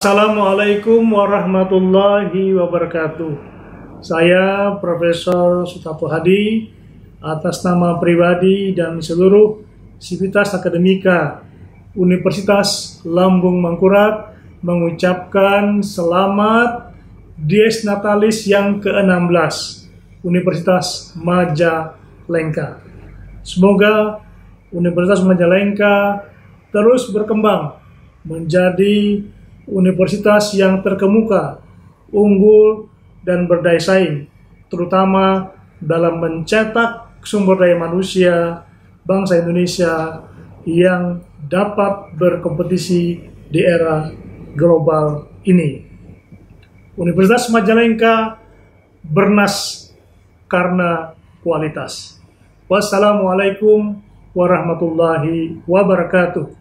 Assalamualaikum warahmatullahi wabarakatuh. Saya Profesor Sutapo Hadi atas nama pribadi dan seluruh sivitas akademika Universitas Lambung Mangkurat mengucapkan selamat Dies Natalis yang ke-16 Universitas Majalengka. Semoga Universitas Majalengka terus berkembang menjadi universitas yang terkemuka, unggul, dan berdaya saing, terutama dalam mencetak sumber daya manusia bangsa Indonesia yang dapat berkompetisi di era global ini. Universitas Majalengka bernas karena kualitas. Wassalamualaikum warahmatullahi wabarakatuh.